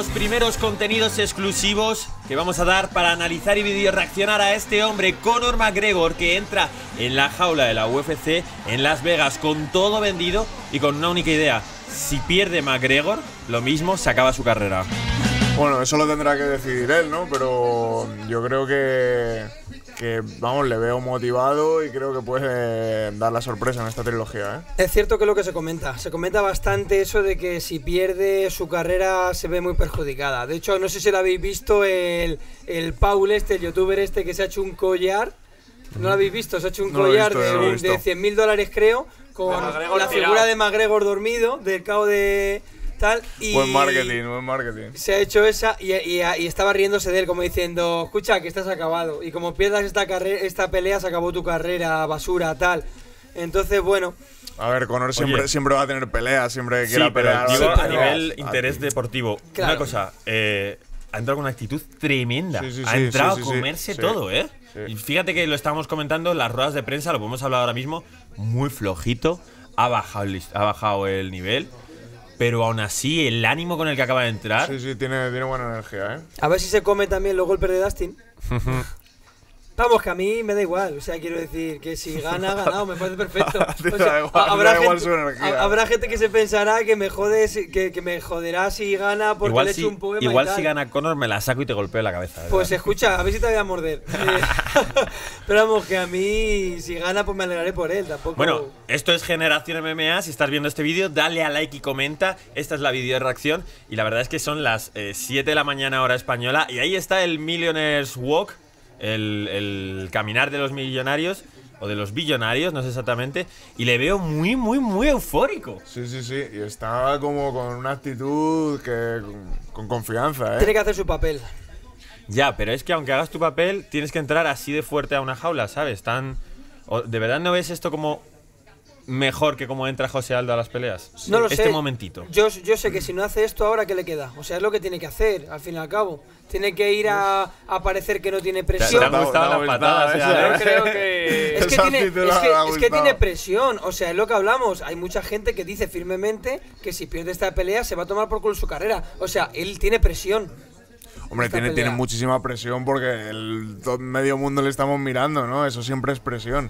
los primeros contenidos exclusivos que vamos a dar para analizar y video reaccionar a este hombre, Conor McGregor, que entra en la jaula de la UFC en Las Vegas con todo vendido y con una única idea: si pierde McGregor, lo mismo, se acaba su carrera. Bueno, eso lo tendrá que decidir él, ¿no? Pero yo creo que vamos, le veo motivado y creo que puede dar la sorpresa en esta trilogía, ¿eh? Es cierto que es lo que se comenta bastante eso de que si pierde su carrera se ve muy perjudicada. De hecho, no sé si lo habéis visto, el Paul el youtuber que se ha hecho un collar. ¿No lo habéis visto? Se ha hecho un collar de $100.000, creo, con la figura de McGregor dormido, del cabo de tal. Y buen marketing. Se ha hecho esa y estaba riéndose de él, como diciendo: escucha, que estás acabado. Y como pierdas esta pelea, se acabó tu carrera, basura, tal. Entonces, bueno. A ver, Conor siempre va a tener peleas, siempre quiera pelear. Digo, a nivel interés deportivo, claro. Una cosa, ha entrado con una actitud tremenda. Ha entrado a comerse todo, ¿eh? Sí. Y fíjate que lo estábamos comentando en las ruedas de prensa, lo podemos hablar ahora mismo, muy flojito, ha bajado el nivel, pero aún así el ánimo con el que acaba de entrar… Sí, tiene buena energía, ¿eh? A ver si se come también los golpes de Dustin. Vamos, que a mí me da igual, o sea, quiero decir que si gana, ha ganado, me parece perfecto. O sea, habrá gente que se pensará que me jodes, que me joderá si gana porque igual le he hecho un poema. Igual y tal. Si gana Conor me la saco y te golpeo la cabeza. Pues escucha, a ver si te voy a morder. Pero vamos, que a mí si gana pues me alegraré por él, tampoco. Bueno, esto es Generación MMA, si estás viendo este vídeo, dale a like y comenta. Esta es la video reacción y la verdad es que son las 7 de la mañana hora española y ahí está el Millionaires Walk. El caminar de los millonarios o de los billonarios, no sé exactamente, y le veo muy eufórico. Sí, y está como con una actitud con confianza, ¿eh? Tiene que hacer su papel. Ya, pero es que aunque hagas tu papel, tienes que entrar así de fuerte a una jaula, ¿sabes? ¿De verdad no ves esto como mejor que como entra José Aldo a las peleas? No lo sé. Este momentito. Yo sé que si no hace esto ahora, ¿qué le queda? O sea, es lo que tiene que hacer, al fin y al cabo. Tiene que ir a parecer que no tiene presión. ¿Te han gustado las patadas? Yo creo que… Es que tiene presión, o sea, es lo que hablamos. Hay mucha gente que dice firmemente que si pierde esta pelea se va a tomar por culo su carrera. O sea, él tiene presión. Hombre, tiene muchísima presión porque todo medio mundo le estamos mirando, ¿no? Eso siempre es presión.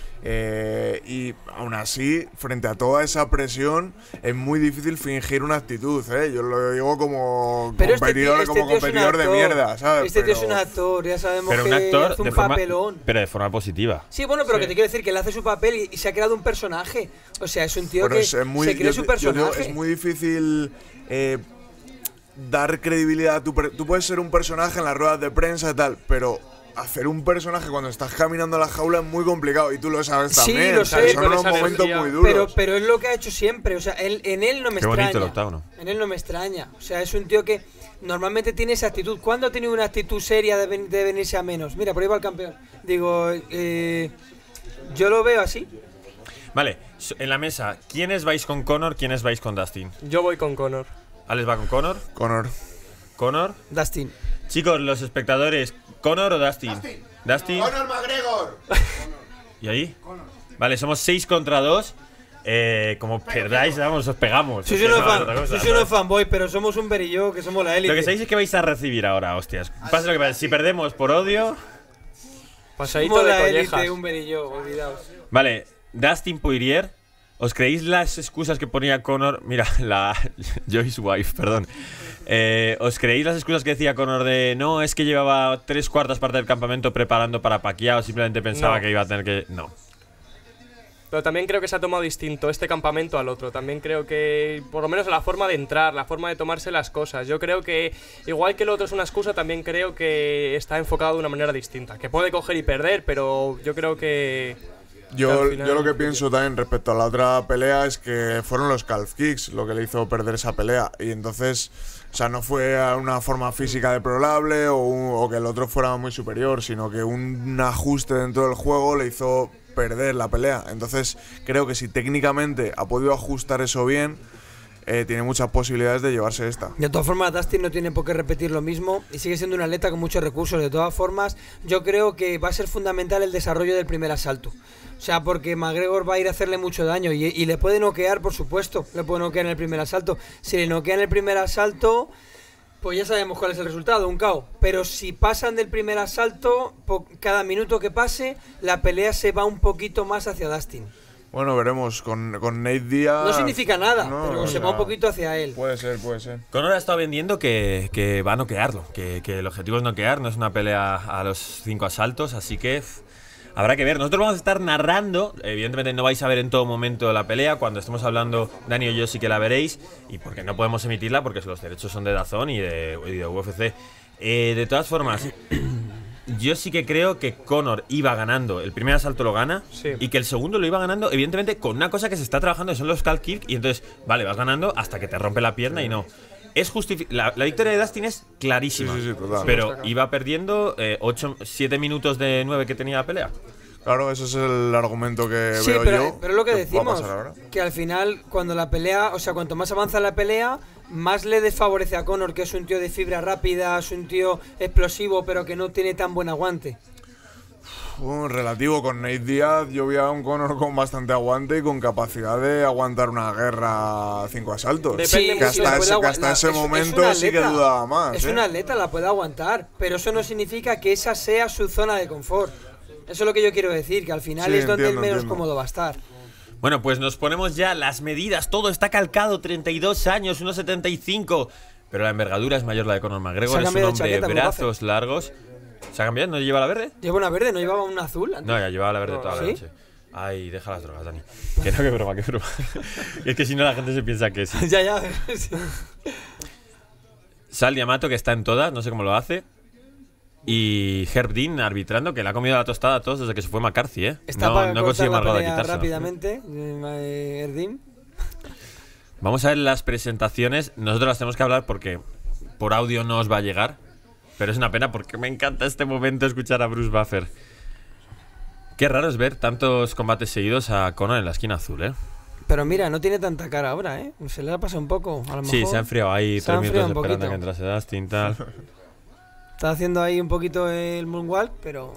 Y aún así, frente a toda esa presión, es muy difícil fingir una actitud, ¿eh? Yo lo digo como competidor de mierda, ¿sabes? Tío es un actor, ya sabemos pero que un actor hace un papelón. Pero de forma positiva. Sí, bueno, pero que te quiero decir que él hace su papel y se ha creado un personaje. O sea, es un tío que se cree su personaje. Es muy difícil dar credibilidad a tú puedes ser un personaje en las ruedas de prensa y tal, pero hacer un personaje cuando estás caminando a la jaula es muy complicado y tú lo sabes también. Sí, lo sé, son unos momentos muy duros. Pero es lo que ha hecho siempre. O sea, en él no me Qué extraña. bonito el octágono. En él no me extraña. O sea, es un tío que normalmente tiene esa actitud. ¿Cuándo ha tenido una actitud seria de venirse a menos? Mira, por ahí va el campeón. Digo, yo lo veo así. Vale, en la mesa, ¿quiénes vais con Conor, quiénes vais con Dustin? Yo voy con Conor. ¿Alex va con Conor? Conor. Dustin. Chicos, los espectadores, ¿Conor o Dustin? Dustin. ¡Conor McGregor! ¿Y ahí? Conor. Vale, somos 6 contra 2. Como perdáis, vamos, os pegamos. Soy unos fanboy, pero somos un berillo, que somos la élite. Lo que sabéis es que vais a recibir ahora, hostias. Pasa lo que pasa, si perdemos por odio… Pasadito de collejas. Élite, un berillo, olvidaos. Vale, Dustin Poirier. ¿Os creéis las excusas que ponía Conor? Mira, la Joyce Wife, perdón. ¿Os creéis las excusas que decía Conor de no, es que llevaba 3/4 parte del campamento preparando para Pacquiao, simplemente pensaba que iba a tener que… No. Pero también creo que se ha tomado distinto este campamento al otro. También creo que, por lo menos la forma de entrar, la forma de tomarse las cosas. Yo creo que, igual que el otro es una excusa, también creo que está enfocado de una manera distinta. Que puede coger y perder, pero yo creo que… Yo lo que pienso también respecto a la otra pelea es que fueron los calf kicks lo que le hizo perder esa pelea. Y entonces, o sea, no fue a una forma física deplorable o que el otro fuera muy superior, sino que un ajuste dentro del juego le hizo perder la pelea. Entonces, creo que si técnicamente ha podido ajustar eso bien, tiene muchas posibilidades de llevarse esta. De todas formas, Dustin no tiene por qué repetir lo mismo y sigue siendo un atleta con muchos recursos. De todas formas, yo creo que va a ser fundamental el desarrollo del primer asalto. O sea, porque McGregor va a ir a hacerle mucho daño y le puede noquear, por supuesto. Le puede noquear en el primer asalto. Si le noquea en el primer asalto, Pues ya sabemos cuál es el resultado, un KO. Pero si pasan del primer asalto, cada minuto que pase, la pelea se va un poquito más hacia Dustin. Bueno, veremos. Con Nate Diaz. No significa nada, no, pero o se sea, va un poquito hacia él. Puede ser, puede ser. Conor ha estado vendiendo que va a noquearlo, que el objetivo es noquear, no es una pelea a los 5 asaltos, así que habrá que ver. Nosotros vamos a estar narrando, evidentemente no vais a ver en todo momento la pelea, cuando estemos hablando, Dani y yo sí que la veréis, y porque no podemos emitirla porque los derechos son de DAZN y de UFC. De todas formas, yo sí que creo que Conor iba ganando, el primer asalto lo gana, Sí. y que el segundo lo iba ganando, evidentemente, con una cosa que se está trabajando, que son los calf kick, y entonces, vale, vas ganando hasta que te rompe la pierna y no. Es la victoria de Dustin es clarísima, Sí, total. pero iba perdiendo 7 minutos de 9 que tenía la pelea. Claro, ese es el argumento que Sí, veo yo. pero es lo que va a decimos, pasar ahora. que al final, cuando la pelea, o sea, cuanto más avanza la pelea, más le desfavorece a Conor, que es un tío de fibra rápida, es un tío explosivo, pero que no tiene tan buen aguante. Relativo con Nate Diaz, yo vi a un Conor con bastante aguante y con capacidad de aguantar una guerra a 5 asaltos. Depende que mucho. hasta ese momento sí que dudaba más. Es un atleta, la puede aguantar, pero eso no significa que esa sea su zona de confort. Eso es lo que yo quiero decir, que al final Sí, es donde entiendo, el menos entiendo. cómodo va a estar. Bueno, pues nos ponemos ya las medidas, todo está calcado, 32 años, 1,75. Pero la envergadura es mayor la de Conor Se McGregor, ha es un cambiado de hombre chaqueta, de brazos largos. ¿Se ha cambiado? ¿No lleva la verde? Lleva una verde, no llevaba una azul antes. No, ya llevaba la verde toda la ¿Sí? noche. Ay, deja las drogas, Dani. Que no, que broma, que broma. Y es que si no la gente se piensa que sí. ya. Sí. Sal Diamato, que está en todas, no sé cómo lo hace. Y Herb Dean arbitrando, que le ha comido la tostada a todos desde que se fue McCarthy, ¿eh? Está No, para no cortar consigue la Margot de pelea quitárselo. rápidamente, Erdim. Vamos a ver las presentaciones. Nosotros las tenemos que hablar porque por audio no os va a llegar. Pero es una pena porque me encanta este momento escuchar a Bruce Buffer. Qué raro es ver tantos combates seguidos a Conor en la esquina azul, ¿eh? Pero mira, no tiene tanta cara ahora, ¿eh? Se le ha pasado un poco, a lo mejor. Sí, se ha enfriado ahí Se ha 3 minutos enfriado un esperando a poquito. que entrase Dustin, tal. Está haciendo ahí un poquito el moonwalk, pero...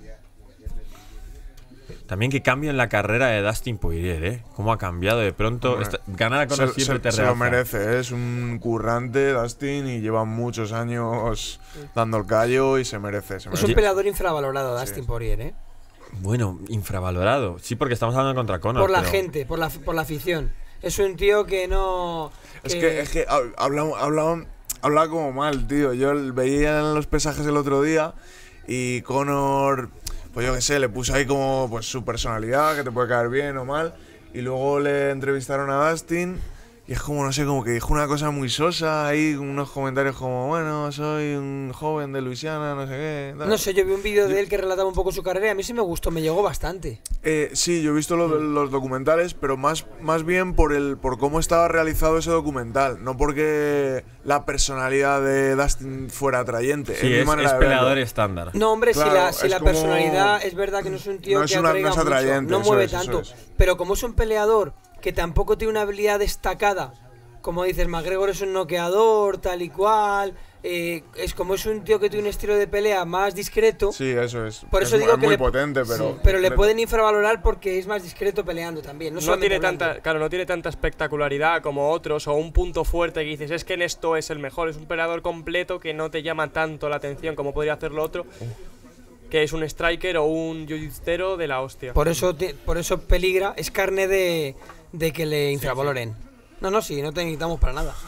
También qué cambio en la carrera de Dustin Poirier, ¿eh? Cómo ha cambiado de pronto. Hombre, Ganar a Conor siempre te se lo realza. merece, ¿eh? Es un currante Dustin y lleva muchos años dando el callo y se merece. Es un peleador infravalorado, Dustin Poirier, ¿eh? Bueno, infravalorado. Sí, porque estamos hablando contra Conor. Por la pero- gente, por la afición. Es un tío que no... Es que hablaba como mal, tío. Yo veía en los pesajes el otro día y Conor, pues yo qué sé, le puso ahí como pues su personalidad, que te puede caer bien o mal. Y luego le entrevistaron a Dustin y es como, no sé, como que dijo una cosa muy sosa ahí, unos comentarios como, bueno, soy un joven de Luisiana, no sé qué. Tal. No sé, yo vi un vídeo de él que relataba un poco su carrera y a mí sí me gustó, me llegó bastante. Sí, yo he visto los documentales, pero más bien por cómo estaba realizado ese documental, no porque la personalidad de Dustin fuera atrayente. Sí, mi es manera de peleador verlo. estándar. No, hombre, Claro, si es la como- personalidad es verdad que no es un tío No que es una- atraiga no es mucho, atrayente, no eso mueve es, eso tanto. es. Pero como es un peleador que tampoco tiene una habilidad destacada, como dices, McGregor es un noqueador, tal y cual, es como es un tío que tiene un estilo de pelea más discreto, Sí, eso es. por eso es, digo es que muy le, potente, pero. sí, pero le pueden infravalorar porque es más discreto peleando también. No, No solamente tiene hablando. tanta, claro, no tiene tanta espectacularidad como otros o un punto fuerte que dices, es que en esto es el mejor, es un peleador completo que no te llama tanto la atención como podría hacerlo otro, que es un striker o un jiu-jitsu de la hostia. Por eso peligra, es carne de que le infravaloren. No, sí, no te necesitamos para nada.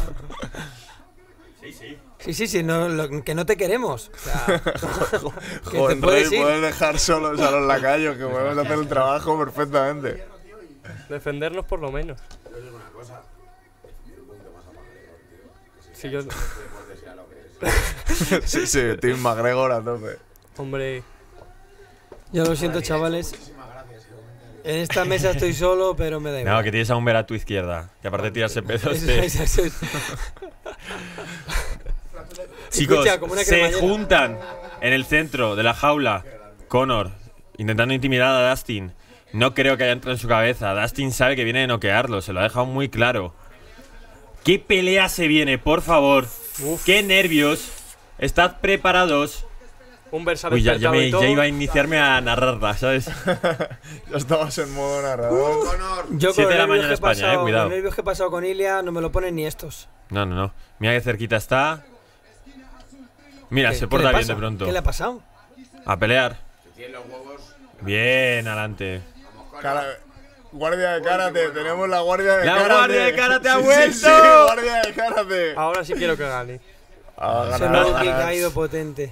Sí, no, que no te queremos. O sea, que Joder, te puedes Rey, ir. puedes dejar solos a los lacayos, que podemos hacer el trabajo perfectamente. Defendernos por lo menos. Si yo, Sí, Team McGregor a tope. hombre, Yo lo siento, chavales. En esta mesa estoy solo, pero me da igual. No, que tienes a un ver a tu izquierda. Que aparte de tirarse pedos. Eso es. Chicos, Escucha, como una se cremallera. juntan en el centro de la jaula Conor intentando intimidar a Dustin. No creo que haya entrado en su cabeza. Dustin sabe que viene de noquearlo, se lo ha dejado muy claro. ¿Qué pelea se viene, por favor? ¡Qué nervios! Estad preparados. un Versa Uy, ya despertado y todo. iba a iniciarme a narrarla, ¿sabes? Ya estabas en modo narrador. Yo 7 de la los nervios mañana que he España, pasado- cuidado. Los nervios que he pasado con Ilia no me lo ponen ni estos. No. Mira qué cerquita está. Mira, se porta bien de ¿Qué pronto. le ha pasado? A pelear. Bien, adelante. Guardia de karate, tenemos la guardia de ¡La karate. guardia de karate ha Sí, vuelto! Sí, guardia de karate. Ahora sí quiero que gane. Ese low kick ha ido potente.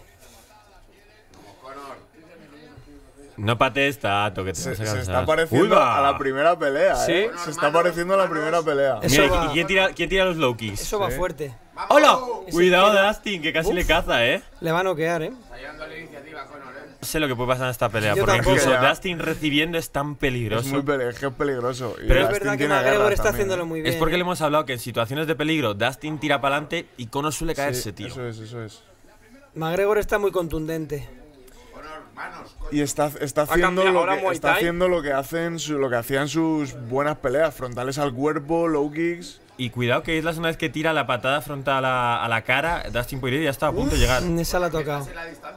No patees tanto, que te vas a Se cansar. está pareciendo Uy, va. a la primera pelea, Sí. ¿eh? Se está pareciendo a la primera pelea. Eso Mira, va- ¿y quién tira los low kicks? Eso va fuerte. ¡Hola! Cuidado, quiero- Dustin, que casi le caza, ¿eh? Le va a noquear, ¿eh? No sé lo que puede pasar en esta pelea, Yo porque tampoco. incluso Ya. Dustin recibiendo es tan Es peligroso. muy peligroso. Y Pero es Es Dustin verdad que tiene McGregor garras está también, haciéndolo muy bien. Es porque ¿eh? le hemos hablado que en situaciones de peligro Dustin tira para adelante y Conor suele caerse, Sí, tío. Eso es. McGregor está muy contundente. Y está haciendo cambiado lo ahora que Muay está Thai. haciendo lo que hacían sus buenas peleas, frontales al cuerpo, low kicks. Y cuidado que es la segunda vez que tira la patada frontal a la cara. Dustin Poirier ya está a punto de llegar. Esa la ha tocado.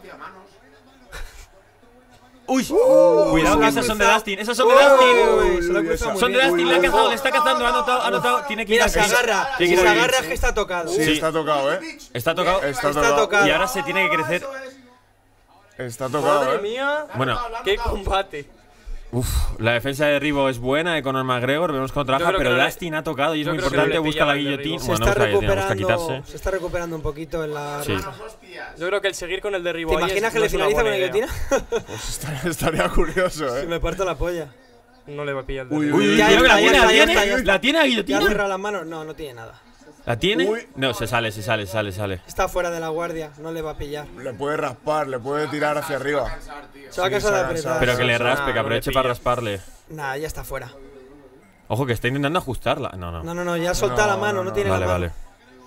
¡Uy! Cuidado que esas son de Dustin. Esas son de Dustin. Se lo ha cruzado muy Son de bien. Dustin, le ha cazado, le está cazando, ha notado, tiene que ir Mira, a se agarra. Tiene Si que ir se a agarra es que está tocado. Sí, Sí. está tocado, ¿eh? Está tocado. Está Está tocado. tocado. Y ahora se tiene que crecer. Está tocado, Madre ¿eh? mía, Bueno, qué combate. la defensa de Ribo es buena de Conor McGregor, vemos cómo Yo trabaja, creo que pero no le- Dustin ha tocado y es yo muy creo que importante, no le busca la pilla el de guillotina. Ribo. Se Bueno, está busca la guillotina, busca recuperando. quitarse. Se está recuperando un poquito en la. Sí. ronda. Yo creo que el seguir con el derribo ¿Te ahí imaginas es- que no le es una finaliza con la buena idea. guillotina? Pues estaría curioso, Se ¿eh? me parto la polla. No le va a pillar el Uy, derribo. uy, Ya Cuidado que está, la ya tiene, está, la ya tiene, está. la tiene la ¿Ya ha guillotina. cerrado las manos? No, no tiene nada. ¿La tiene? Uy. No, se sale. Está fuera de la guardia, no le va a pillar. Le puede raspar, le puede tirar hacia arriba. Se va a Sí, cansar de se ha apretar. cansado. Pero que le no, raspe, que no le aproveche pilla. para rasparle. Nah, ya está fuera. Ojo, que está intentando ajustarla. No. No, ya solta No, la mano, no no, tiene Vale, la mano. vale.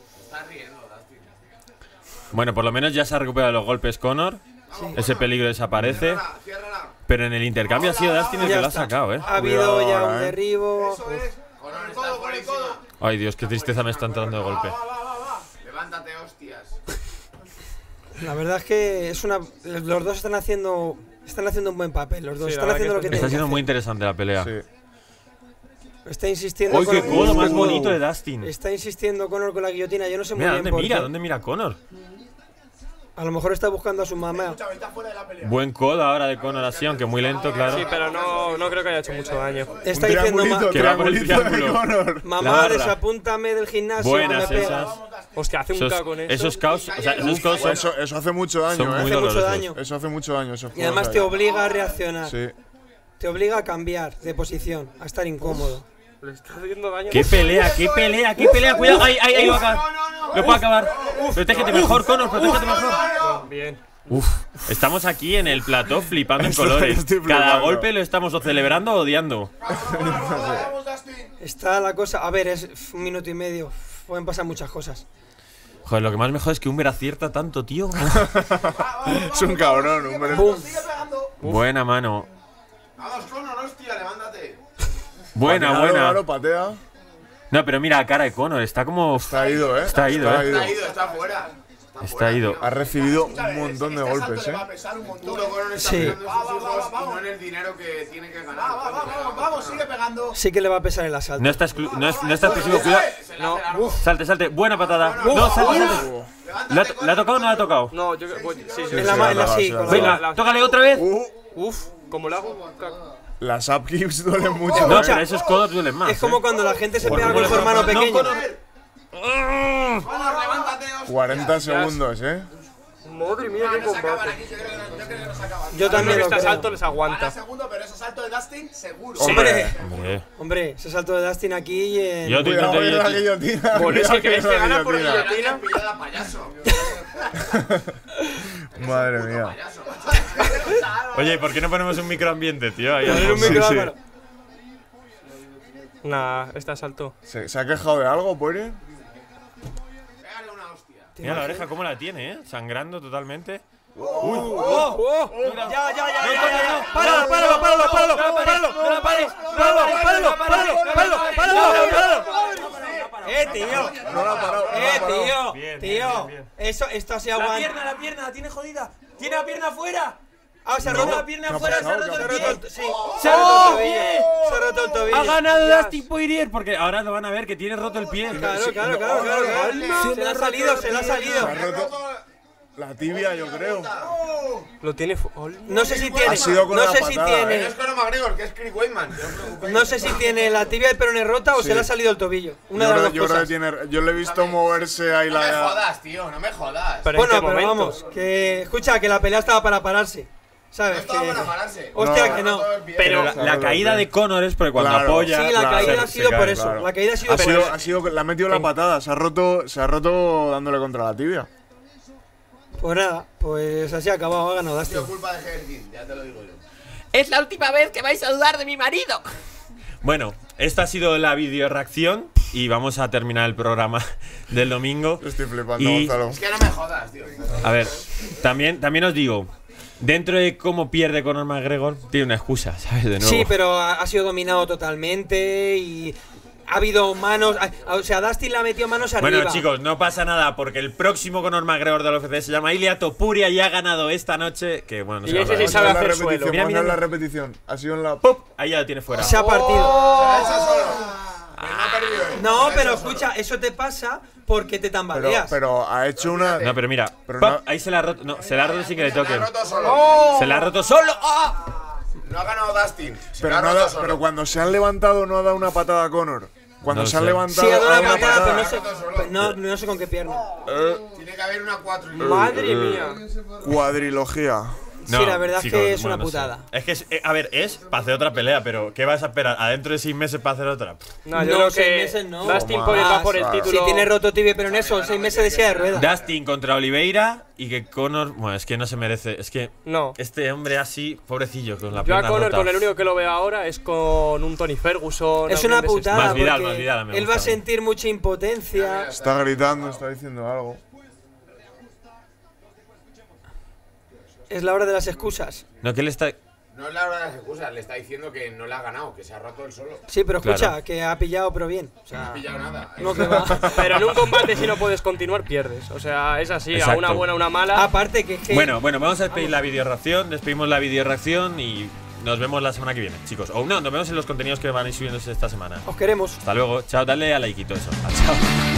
Bueno, por lo menos ya se ha recuperado los golpes Conor. Ese peligro desaparece. Pero en el intercambio ha sido Dustin el que Ya lo ha está. sacado, ¿eh? Ha habido Cuidado ya ahora, un derribo. Ay, Dios, qué tristeza me está entrando de golpe. Levántate, hostias. La verdad es que es una. Los dos están haciendo un buen papel. Los dos Sí, la están verdad haciendo que lo que está tienen Está que siendo muy hacer. interesante la pelea. Sí. Está insistiendo ¡Uy, con qué codo más Uh. bonito de Dustin! Está insistiendo Conor con la guillotina. Yo no sé muy Mira, bien ¿dónde por mira? qué. ¿Dónde mira Conor? A lo mejor está buscando a su mamá. Buen codo ahora de Conor así, aunque muy lento, claro. Sí, pero no creo que haya hecho mucho daño. Está Un diciendo triangulito, Que va por el triangulito de triángulo. Conor. La mamá, barra. desapúntame del gimnasio. Buenas que me esas. pegas. Hostia, hace un Esos, K con eso. esos caos, o sea, esos caos son, Eso hace mucho daño, son muy ¿eh? Hace mucho dolorosos. daño. Eso hace mucho daño. Esos Y además juegos te ahí. obliga a reaccionar. Sí. Te obliga a cambiar de posición, a estar incómodo. Le está haciendo daño. ¡Qué pelea, qué pelea, qué pelea! ¡Cuidado! ¡Ahí lo va a acabar! ¡Lo puede acabar! ¡Protégete mejor, Conor! ¡Protégete mejor! Bien. Uf, estamos aquí en el plató flipando en Estoy colores. Cada flipando. golpe lo estamos o celebrando o odiando. Está la cosa. A ver, es un minuto y medio. Pueden pasar muchas cosas. Joder, lo que más me jode es que Humber acierta tanto, tío. Es un cabrón, hombre. ¡Bum! Buena mano. Vamos, Conor, hostia, levántate. Buena, Claro, buena. claro, patea. No, pero mira la cara de Conor, está como. Está ido, ¿eh? Está ido, ¿eh? Está ido, está fuera. Está ido. Ha recibido un montón de golpes, ¿eh? Puro Conor está Sí. pegando en sus hijos y no en el dinero que tiene que ganar. Vamos, sigue pegando. Sí que le va a pesar el asalto. No está, no está exclusivo, cuidado. No, Salte, salte. Buena patada. No, salte, salte. ¿Le ha tocado o no le ha tocado? no, yo sí, sí. En la mano, sí, sí. sí, con la- Venga, tócale otra vez. Uf, como lo hago. Las up kicks duelen mucho, No, ¿eh? pero esos codos duelen más. Es como ¿eh? cuando la gente se Por pega con su favor, hermano no, pequeño. Conor. Conor, levántate, hostia. 40 segundos, ¿eh? Madre mía, qué combate. Yo también que lo este creo. asalto les aguanta. Segundo, pero ese salto de Dustin, seguro. Hombre, Hombre. hombre, ese salto de Dustin aquí en... Yo te Cuidado, intento. que la guillotina. Por eso cuidado que es que la gana por guillotina. guillotina. Pillada, payaso. Madre mía. Oye, ¿por qué no ponemos un microambiente, tío? Ahí Poner un Sí, micro sí. Álvaro. Nah, este asalto. ¿Se ha quejado de algo, Poirier? Pégale una hostia. Mira la oreja cómo la tiene, ¿eh? Sangrando totalmente. ¡Oh! ¡Ya! ¡Páralo, páralo, páralo, páralo! ¡Páralo! ¡No la pares! ¡Páralo, páralo, páralo, páralo! Tío! No la ha parado. no la ha parado. Tío! Bien, ¡Tío! bien, bien. Esto se aguanta. la pierna, la tiene jodida. Tiene la pierna afuera. Ah, se ha Tiene roto. la pierna ¿Qué ha afuera, se ha pasado? roto ¿Qué el ha pie. Sí. Se ha roto el tobillo. pie. Se ha roto el tobillo. Ha ganado Dustin Poirier porque ahora lo van a ver que tiene roto el pie. Claro. Se le ha salido, se le ha salido. La tibia, yo creo. Lo tiene. No sé si tiene. Ha sido con No la sé si patada, No tiene. es Conor McGregor, que es Chris Weidman. No sé si tiene la tibia del peroné rota o se le ha salido el tobillo. Una de las dos Yo creo que cosas. tiene. Yo le he visto moverse ahí No me la. jodas, tío, no me jodas. Pero Bueno, ¿en qué pero momento? vamos, que escucha que la pelea estaba para pararse. No ¿Sabes? estaba Que... para pararse. Hostia, No. que no. Pero Pero la caída de Conor es porque cuando Claro. apoya. Sí, la Claro, caída se- ha se sido cae, por eso. claro. La caída ha sido Ha por sido, eso. ha sido, le ha metido la patada, se ha roto dándole contra la tibia. Pues nada, pues así ha acabado, ha ganado Ha Dustin. sido culpa de Herkin, ya te lo digo yo. Es la última vez que vais a dudar de mi marido. Bueno, esta ha sido la video reacción y vamos a terminar el programa del domingo. Estoy flipando, Y- Gonzalo. Es que no me jodas, tío. A ver, también os digo, dentro de cómo pierde Conor McGregor, tiene una excusa, ¿sabes? De nuevo. Sí, pero ha sido dominado totalmente y ha habido manos. O sea, Dustin le ha metido manos arriba. Bueno, chicos, no pasa nada porque el próximo Conor McGregor del UFC se llama Ilia Topuria y ha ganado esta noche. Que bueno, no Y sé ese sí hablar. sabe Vamos a ver hacer la repetición, suelo. Mira, vamos a ver mira, la repetición. Ha sido en la. ¡Pop! Ahí ya lo tiene fuera. Se ha partido. Se la ha hecho solo. Que no ha perdido él. No, Se la ha pero hecho solo. escucha, eso te pasa porque te tambaleas. Pero ha hecho una. No, pero mira, Pero ¡pop! no- Ahí se la ha roto. No, se la ha roto sin que le Se la toque. ha roto solo. Se la ha roto solo. ¡Ah! No ha ganado Dustin. Se Pero, la ha no ha roto dado- solo. pero cuando se han levantado no ha dado una patada a Conor. Cuando No se lo han sé. levantado Sí, ha dado ha una dado patada, pero patada. no sé con qué pierna. Tiene que haber una 4 y Madre mía. Cuadrilogía. Sí, la verdad es que es una no sé. putada. Es que, a ver, es para hacer otra pelea, pero ¿qué vas a esperar? ¿Adentro de 6 meses para hacer otra? No, yo No, creo 6 que meses no. Dustin Más. Poirier va por el Si título. Si tiene roto tibia pero en eso, 6 meses de silla de ruedas. Dustin contra Oliveira y que Conor. Bueno, es que no se merece. Es que No. este hombre así, pobrecillo, con la Yo a pierna Conor rota. con el único que lo veo ahora es con un Tony Ferguson. Es alguien una de ese putada Más Vidal, porque más Vidal, me él va a gusta. sentir mucha impotencia. Está gritando, está diciendo algo. Es la hora de las excusas. No, que él está. No es la hora de las excusas, le está diciendo que no la ha ganado, que se ha roto él solo. Sí, pero escucha, Claro. que ha pillado pero bien. O No sea, ha pillado nada. no que va. Pero en un combate si no puedes continuar pierdes. O sea, es así, a Exacto. una buena, una mala. Aparte que es que Bueno, vamos a despedir la video reacción. Despedimos la video reacción y nos vemos la semana que viene, chicos. O no, nos vemos en los contenidos que van a ir subiéndose esta semana. os queremos. Hasta luego. Chao, dale a likeito eso. Chao.